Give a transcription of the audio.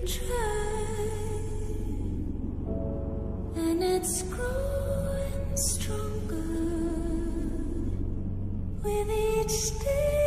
try, and it's growing stronger with each day.